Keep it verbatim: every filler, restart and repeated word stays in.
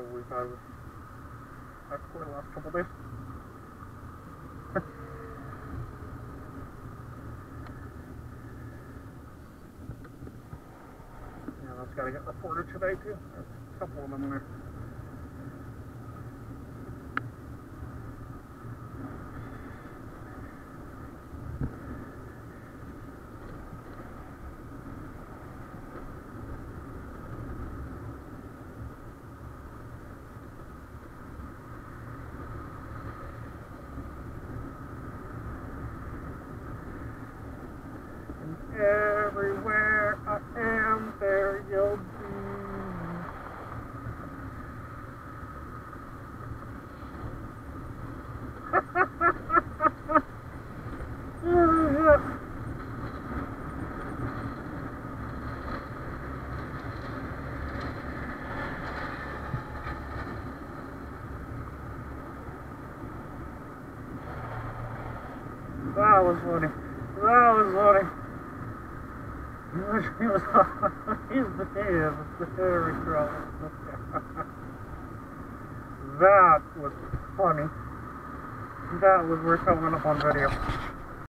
trouble we've had with Explorer the last couple days. Yeah, that's got to get reported today too. There's a couple of them there. Everywhere I am, there you'll be. That was funny. That was funny. He was, he was, he's the head, very strong. That was funny. That was worth coming up on video.